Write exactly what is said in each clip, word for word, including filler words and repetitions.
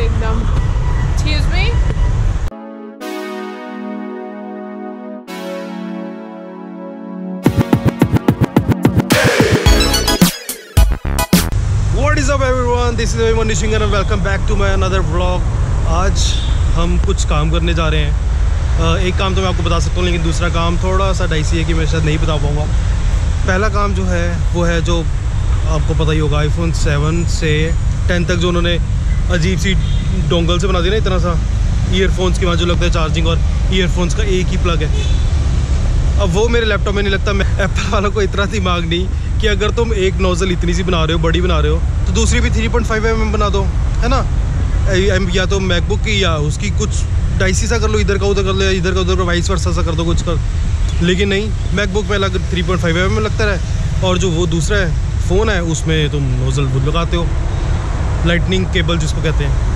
एकदम। Excuse me? What is up everyone? This is Manish and welcome back to my another vlog. आज हम कुछ काम करने जा रहे हैं। एक काम तो मैं आपको बता सकता हूँ, लेकिन दूसरा काम थोड़ा सा डाइसी है कि मैं शायद नहीं बता पाऊँगा। पहला काम जो है वो है जो आपको पता ही होगा, आईफोन सेवन से टेन तक जो उन्होंने अजीब सी डोंगल से बना दी ना, इतना सा ईयरफोन्स के वहाँ जो लगता है चार्जिंग और ईयरफोन्स का एक ही प्लग है। अब वो मेरे लैपटॉप में नहीं लगता। मैं एप्पल वालों को इतना दिमाग नहीं कि अगर तुम एक नोज़ल इतनी सी बना रहे हो, बड़ी बना रहे हो, तो दूसरी भी three point five M M बना दो, है ना। या तो मैकबुक की या उसकी कुछ डाइसी सा कर लो, इधर का उधर कर लो, इधर का उधर वाइस वर्सा सा कर दो कुछ कर। लेकिन नहीं, मैकबुक में अलग three point five M M लगता है, और जो वो दूसरा है फ़ोन है उसमें तुम नोज़ल बुल लगाते हो, लाइटनिंग केबल जिसको कहते हैं।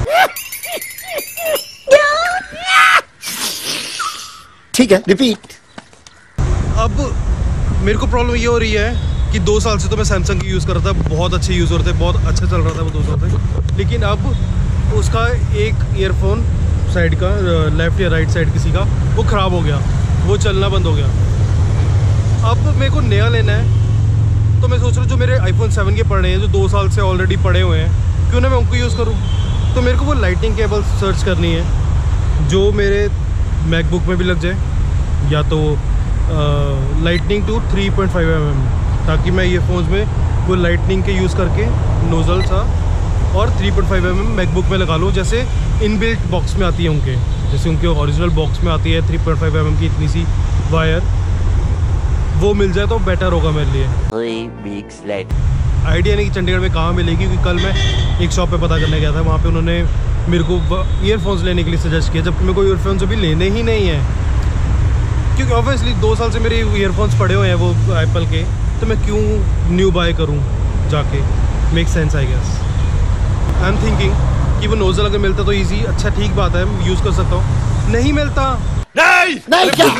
ठीक है, रिपीट। अब मेरे को प्रॉब्लम ये हो रही है कि दो साल से तो मैं सैमसंग की यूज़ कर रहा था, बहुत अच्छे यूज़ हो रहे थे, बहुत अच्छा चल रहा था वो दो साल से। लेकिन अब उसका एक ईयरफोन साइड का, लेफ़्ट या राइट साइड किसी का, वो ख़राब हो गया, वो चलना बंद हो गया। अब मेरे को नया लेना है, तो मैं सोच रहा हूँ जो मेरे आईफोन सेवन के पड़े हैं, जो दो साल से ऑलरेडी पड़े हुए हैं, क्यों ना मैं उनको यूज़ करूँ। तो मेरे को वो लाइटनिंग केबल सर्च करनी है जो मेरे मैकबुक में भी लग जाए, या तो lightning to three point five M M, ताकि मैं ईयरफोन्स में वो लाइटनिंग के यूज़ करके नोज़ल सा और three point five M M MacBook में लगा लूँ, जैसे इनबिल्ट बॉक्स में आती है उनके, जैसे उनके ओरिजिनल बॉक्स में आती है three point five M M की इतनी सी वायर, वो मिल जाए तो बेटर होगा मेरे लिए। आइडिया नहीं कि चंडीगढ़ में कहाँ मिलेगी, क्योंकि कल मैं एक शॉप पे पता करने गया था, वहाँ पे उन्होंने मेरे को ईयरफोन्स लेने के लिए सजेस्ट किया, जबकि मेरे को ईयरफोन्स अभी लेने ही नहीं है, क्योंकि ऑब्वियसली दो साल से मेरे ईयरफोन्स पड़े हुए हैं वो एप्पल के, तो मैं क्यों न्यू बाय करूं जाके। Make sense I guess. I am thinking कि वो नोज़ल अगर मिलता तो इजी, अच्छा ठीक बात है, यूज़ कर सकता हूँ। नहीं मिलता नहीं, नहीं क्या?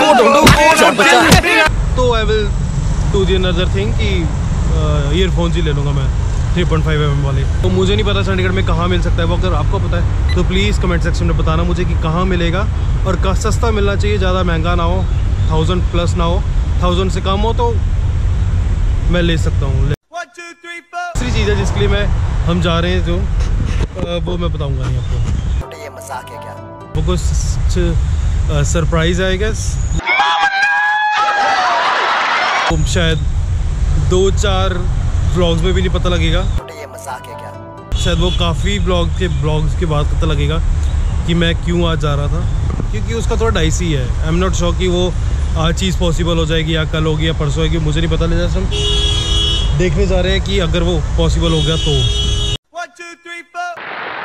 तो I will do the another thing कि ईयरफोन्स ही ले लूँगा मैं three point five M M वाले। तो मुझे नहीं पता चंडीगढ़ में कहाँ मिल सकता है वो, अगर आपको पता है तो प्लीज़ कमेंट सेक्शन में बताना मुझे कि कहाँ मिलेगा, और का सस्ता मिलना चाहिए, ज़्यादा महंगा ना हो, थाउजेंड प्लस ना हो, थाउजेंड से कम हो तो मैं ले सकता हूँ। दूसरी चीज़ है जिसके लिए मैं हम जा रहे हैं, जो वो मैं बताऊँगा नहीं आपको। ये मजाक है क्या? वो कुछ सरप्राइज़ है आई गेस, शायद दो चार ब्लॉग्स में भी नहीं पता लगेगा। ये मजाक है क्या? शायद वो काफ़ी ब्लॉग के ब्लॉग्स के बाद पता लगेगा कि मैं क्यों आज जा रहा था, क्योंकि उसका थोड़ा डाइसी है। आई एम नॉट श्योर कि वो आज चीज़ पॉसिबल हो जाएगी या कल होगी या परसों होगी, मुझे नहीं पता। ले जैसे हम देखने जा रहे हैं कि अगर वो पॉसिबल हो गया तो। One, two, three, four.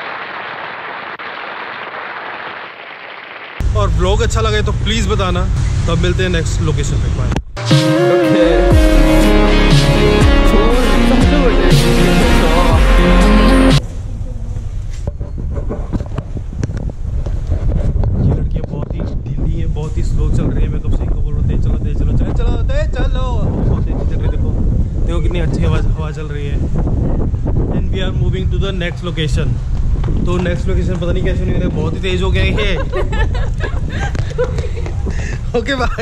और ब्लॉग अच्छा लगे तो प्लीज़ बताना। तो अब मिलते हैं नेक्स्ट लोकेशन पे। बाय। बहुत ही स्लो चल रही है, मैं कब से इनको बोल रहा हूँ तेज चलो तेज चलो चलो चलो तेज चलो, बहुत तेज चल रही है। देखो देखो कितनी अच्छी हवा हवा चल रही है। And we are moving to the next location. तो नेक्स्ट लोकेशन पता नहीं कैसे नहीं रहा, बहुत ही तेज हो गया है। Okay bye.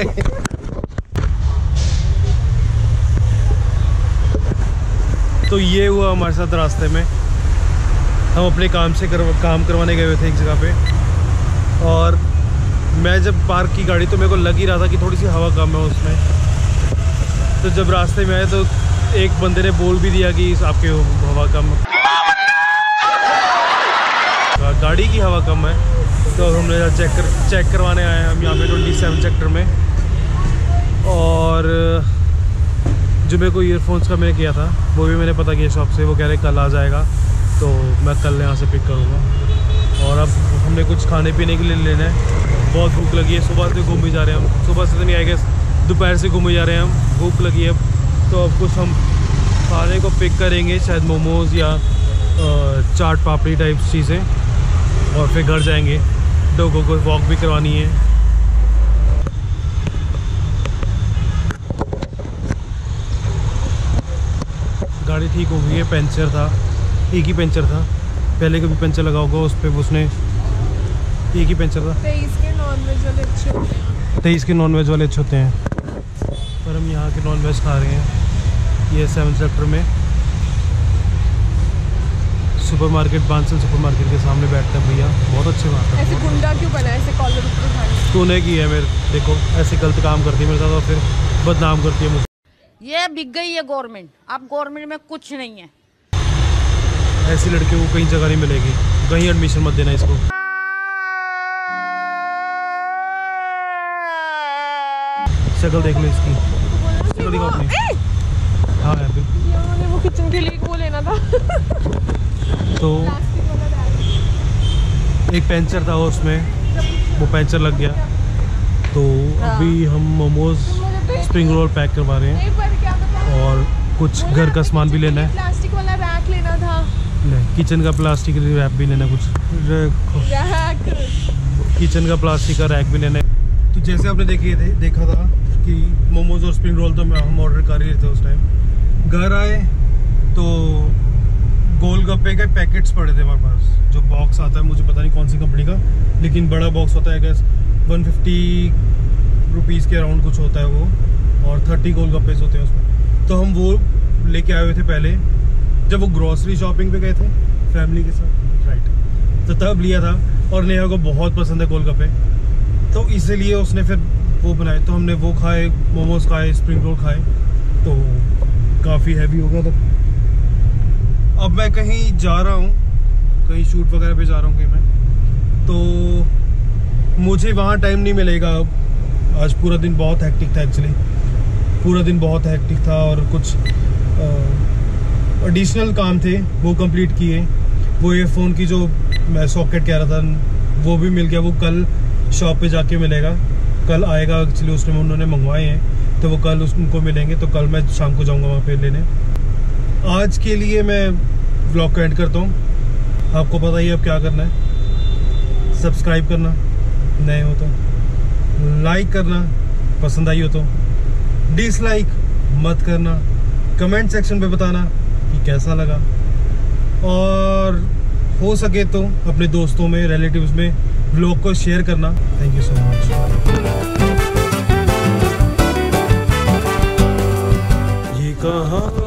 तो ये हुआ हमारे साथ रास्ते में, हम अपने काम से कर, काम करवाने गए हुए थे एक जगह पे, और मैं जब पार्क की गाड़ी तो मेरे को लग ही रहा था कि थोड़ी सी हवा कम है उसमें। तो जब रास्ते में आए तो एक बंदे ने बोल भी दिया कि आपके हवा कम, गाड़ी की हवा कम है। तो हमने चेक कर चेक करवाने आए हैं हम यहाँ पे ट्वेंटी सेवन सेक्टर में। और जो मेरे को ईयरफोन्स का मैंने किया था वो भी मैंने पता किया शॉप से, वो कह रहे कल आ जाएगा, तो मैं कल यहाँ से पिक करूँगा। और अब हमने कुछ खाने पीने के लिए लेना है, बहुत भूख लगी है, सुबह से घूम ही जा रहे हैं हम, सुबह से तो नहीं आएगा, दोपहर से घूम ही जा रहे हैं हम, भूख लगी है। तो अब कुछ हम खाने को पिक करेंगे, शायद मोमोज़ या चाट पापड़ी टाइप चीज़ें, और फिर घर जाएंगे। डॉगों को वॉक भी करवानी है। गाड़ी ठीक हो गई है, पंचर था, एक ही पंचर था, पहले कभी पंचर लगा होगा उस पर, उसने एक ही पंचर था। तेईस के नॉन वेज वाले अच्छे होते हैं। तेईस के नॉन वेज वाले अच्छे होते हैं, पर हम यहाँ के नॉन वेज खा रहे हैं। ये सेवन सेक्टर में super market, Bansal super market के सामने बैठता है भैया, बहुत अच्छे बात है। ऐसे गुंडा क्यों बना है, ऐसे कॉलर ऊपर उठाने? तूने की है मेरे, देखो ऐसे गलत काम करती है मेरे साथ और फिर बदनाम करती है मुझे। ये बिक गई है गवर्नमेंट, अब गवर्नमेंट में कुछ नहीं है। ऐसी लड़की को कहीं जगह नहीं मिलेगी, कहीं एडमिशन मत देना इसको। शक्ल देख लो इसकी, शक्ल दिखाओ अपनी। हाँ है बिल्कुल। यार वो किचन के लिए वो लेना था। तो एक पंचर था उसमें, वो पंचर लग गया। तो अभी हम मोमोज स्प्रिंग रोल पैक करवा रहे हैं और कुछ घर का सामान भी लेना है। प्लास्टिक वाला रैक लेना था। नहीं, किचन का प्लास्टिक रैप भी लेना है, कुछ रैक किचन का प्लास्टिक का रैक भी लेना है। तो जैसे आपने देखे थे देखा था कि मोमोज और स्प्रिंग रोल तो हम ऑर्डर कर ही रहे थे उस टाइम। घर आए तो गोलगप्पे के पैकेट्स पड़े थे हमारे पास, जो बॉक्स आता है, मुझे पता नहीं कौन सी कंपनी का, लेकिन बड़ा बॉक्स होता है गैस वन फिफ्टी रुपीज़ के अराउंड कुछ होता है वो, और थर्टी गोलगप्पे होते हैं उसमें। तो हम वो लेके आए हुए थे पहले, जब वो ग्रॉसरी शॉपिंग पे गए थे फैमिली के साथ, राइट, तो तब लिया था। और नेहा को बहुत पसंद है गोलगप्पे, तो इसीलिए उसने फिर वो बनाए। तो हमने वो खाए, मोमोज खाए, स्प्रिंग रोल खाए, तो काफ़ी हैवी हो गया था। अब मैं कहीं जा रहा हूँ, कहीं शूट वगैरह पे जा रहा हूँ कहीं मैं, तो मुझे वहाँ टाइम नहीं मिलेगा अब। आज पूरा दिन बहुत हैक्टिक था, एक्चुअली पूरा दिन बहुत हैक्टिक था और कुछ एडिशनल काम थे वो कंप्लीट किए। वो ईयरफोन की जो मैं सॉकेट कह रहा था वो भी मिल गया, वो कल शॉप पे जाके मिलेगा, कल आएगा एक्चुअली, उसमें उन्होंने मंगवाए हैं तो वो कल उनको मिलेंगे। तो कल मैं शाम को जाऊँगा वहाँ पे लेने। आज के लिए मैं व्लॉग को एंड करता हूँ। आपको पता ही अब क्या करना है, सब्सक्राइब करना नए हो तो, लाइक करना पसंद आई हो तो, डिसलाइक मत करना, कमेंट सेक्शन पे बताना कि कैसा लगा, और हो सके तो अपने दोस्तों में, रिलेटिव्स में व्लॉग को शेयर करना। Thank you so much. ये कहाँ